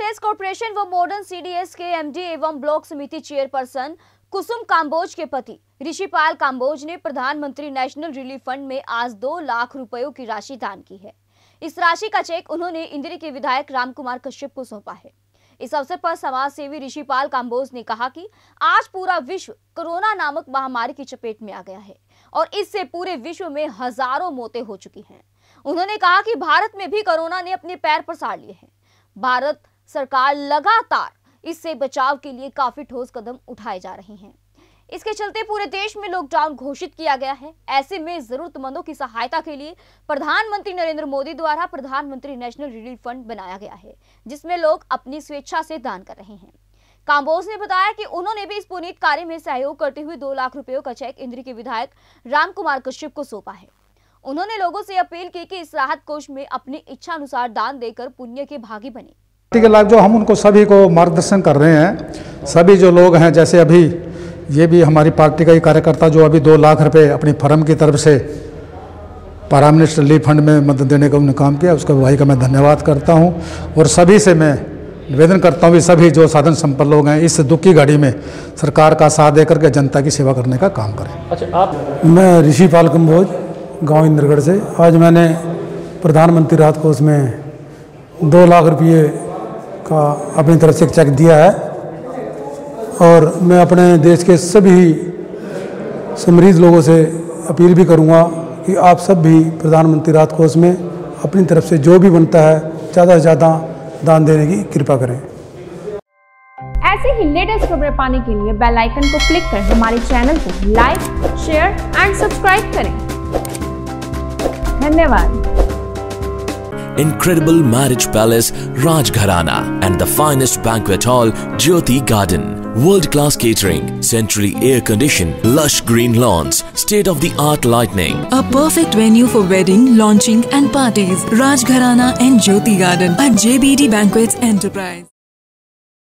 CDS corporation व modern CDS के MD एवं ब्लॉक समिति चेयरपर्सन कुसुम काम्बोज के पति ऋषिपाल काम्बोज ने प्रधानमंत्री नेशनल रिलीफ फंड में आज 2 लाख रुपयों की राशि दान की है। इस राशि का चेक उन्होंने इंदिरा के विधायक रामकुमार कश्यप को सौंपा है। इस अवसर पर समाज सेवी ऋषिपाल काम्बोज ने कहा कि आज पूरा विश्व कोरोना नामक महामारी की चपेट में आ गया है और इससे पूरे विश्व में हजारों मौतें हो चुकी हैं। उन्होंने कहा कि भारत में भी कोरोना ने अपने पैर पसार लिए हैं। भारत सरकार लगातार इससे बचाव के लिए काफी ठोस कदम उठाए जा रहे हैं। इसके चलते पूरे देश में लॉकडाउन घोषित किया गया है। ऐसे में जरूरतमंदों की सहायता के लिए प्रधानमंत्री नरेंद्र मोदी द्वारा प्रधानमंत्री नेशनल रिलीफ फंड बनाया गया है, जिसमें लोग अपनी स्वेच्छा से दान कर रहे हैं। काम्बोज ने बताया कि उन्होंने भी इस पुनीत कार्य में सहयोग करते हुए 2 लाख रुपयों का चेक इंदिरा के विधायक रामकुमार कश्यप को सौंपा है। उन्होंने लोगों से अपील की कि इस राहत कोष में अपनी इच्छा अनुसार दान देकर पुण्य के भागी बने। के लाभ जो हम उनको सभी को मार्गदर्शन कर रहे हैं, सभी जो लोग हैं, जैसे अभी ये भी हमारी पार्टी का ही कार्यकर्ता जो अभी 2 लाख रुपए अपनी फर्म की तरफ से प्राइम मिनिस्टर रिलीफ फंड में मदद देने का उन्होंने काम किया, उसके भाई का मैं धन्यवाद करता हूं। और सभी से मैं निवेदन करता हूं कि सभी जो साधन संपन्न लोग हैं इस दुख की घड़ी में सरकार का साथ देकर के जनता की सेवा करने का काम करें। अच्छा, मैं ऋषिपाल काम्बोज गांव इंद्रगढ़ से आज मैंने प्रधानमंत्री राहत कोष में 2 लाख रुपये का अपनी तरफ से चेक दिया है और मैं अपने देश के सभी समृद्ध लोगों से अपील भी करूंगा कि आप सब भी प्रधानमंत्री राहत कोष में अपनी तरफ से जो भी बनता है ज़्यादा से ज़्यादा दान देने की कृपा करें। ऐसे ही लेटेस्ट खबरें पाने के लिए बेल आइकन को क्लिक कर हमारे चैनल को लाइक, शेयर एंड सब्सक्राइब करें। धन्यवाद। Incredible marriage palace Rajgharana and the finest banquet hall Jyoti Garden. World-class catering, centrally air-conditioned, lush green lawns, state-of-the-art lighting. A perfect venue for wedding, launching and parties. Rajgharana and Jyoti Garden at JBD Banquets Enterprise.